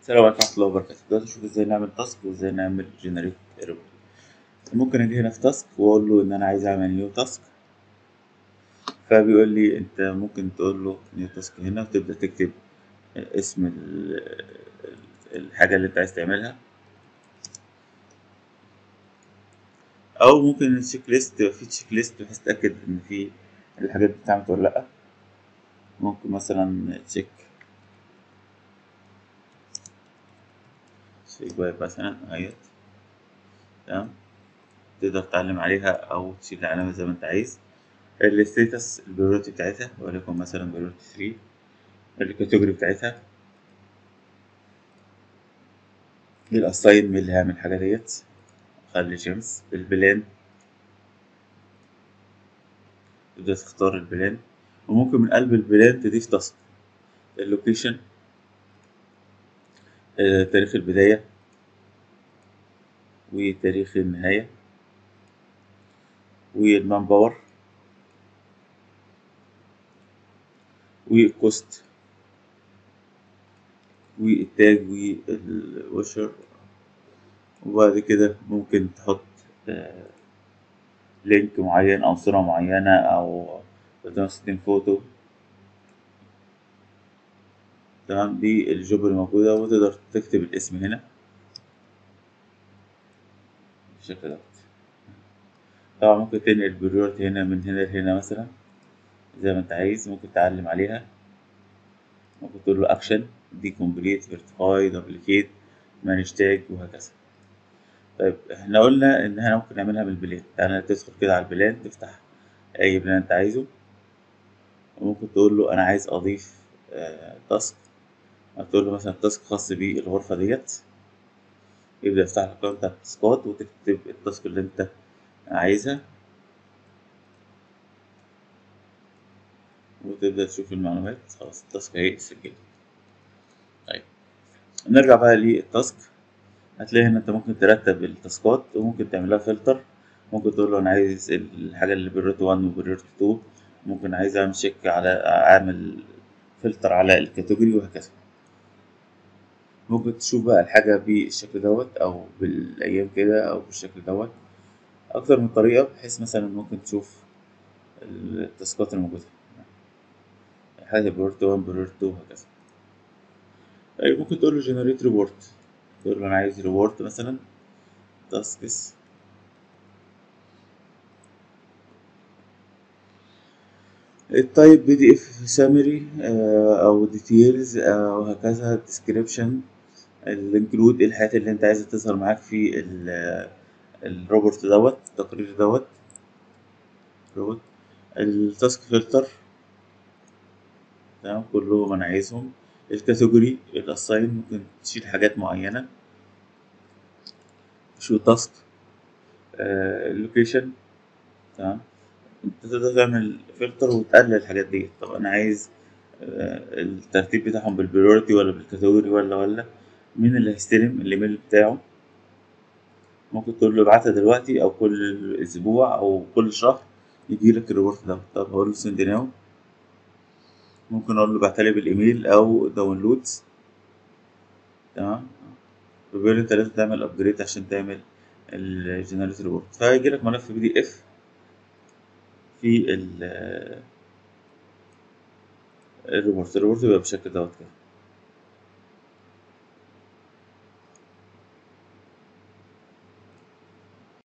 السلام عليكم ورحمة الله وبركاته. دلوقتي نشوف ازاي نعمل تاسك وازاي نعمل جنريت ريبورت. ممكن اجي هنا في تاسك واقول له ان انا عايز اعمل نيو تاسك، فبيقول لي انت ممكن تقول له نيو تاسك هنا وتبدأ تكتب اسم الحاجة اللي انت عايز تعملها، او ممكن التشيك ليست تبقى في تشيك ليست بحيث تتأكد ان في الحاجات دي اتعملت ولا لأ. ممكن مثلا تشيك باي مثلا اهيت. تمام، تقدر تعلم عليها او تشيل العلامة زي ما انت عايز. الستيتس البريورتي بتاعتها وليكن مثلا بريورتي 3، الكاتيجوري بتاعتها، الاساين مين اللي هيعمل الحاجة ديت، خلي جيمس. البلان تبدأ تختار البلان، وممكن من قلب البلان تضيف تاسك. اللوكيشن، تاريخ البداية وتاريخ النهاية، والمان باور والكوست والتاج والوشر. وبعد كده ممكن تحط لينك معين أو صورة معينة أو 360 فوتو. تمام، دي الجوب اللي موجودة، وتقدر تكتب الاسم هنا بالشكل ده. طبعا ممكن تنقل البريورتي هنا من هنا لهنا مثلا زي ما انت عايز. ممكن تعلم عليها، ممكن تقول له اكشن دي كومبليت فيرتيفاي دوبليكيت مانج تاج وهكذا. طيب احنا قلنا ان احنا ممكن نعملها من البلان. تعالى تدخل كده على البلان، تفتح اي بلان انت عايزه، وممكن تقول له انا عايز اضيف تاسك. تقول له مثلا تاسك خاص بالغرفة ديت، يبدأ يفتح لك قائمة بتاعت التاسكات وتكتب التاسك اللي انت عايزها، وتبدأ تشوف المعلومات. خلاص التاسك اهي سجلت. طيب نرجع بقى للتاسك. هتلاقي هنا انت ممكن ترتب التاسكات وممكن تعملها فلتر. ممكن تقول له انا عايز الحاجة اللي بريت 1 وبريت 2. ممكن عايز اعمل شيك على اعمل فلتر على الكاتيجوري وهكذا. ممكن تشوف بقى الحاجة بالشكل دوت او بالايام كده او بالشكل دوت. اكتر من طريقة، بحيث مثلا ممكن تشوف التاسكات الموجودة، حاجة بريت 1 بريت 2 وهكذا. طيب ممكن تقول له جنريت ريبورت، تقول له انا عايز ريبورت مثلا تاسكس. التايب بي دي اف سامري او ديتيلز وهكذا. ديسكريبشن، الانكلود الحاجات اللي انت عايزة تظهر معاك في الروبوت دوت، التقرير دوت روبوت. التاسك فلتر، تمام كلهم انا عايزهم. الكاتيجوري الاساين ممكن تشيل حاجات معينة. شو تاسك، اللوكيشن. تمام، انت تقدر تعمل فلتر وتقلل الحاجات دي. طب انا عايز الترتيب بتاعهم بالبريورتي ولا بالكاتيجوري ولا مين اللي هيستلم الايميل بتاعه. ممكن تقول له ابعتها دلوقتي او كل اسبوع او كل شهر يجي لك الريبورت ده. طب هقول له سند ناو. ممكن اقول له ابعتها لي بالايميل او داونلودز. تمام، بيقول لي انت لازم تعمل ابجريد عشان تعمل الجنريت ريبورت، فهيجي لك ملف بي دي اف في الريبورت. الريبورت بيبقى بالشكل دوت كده.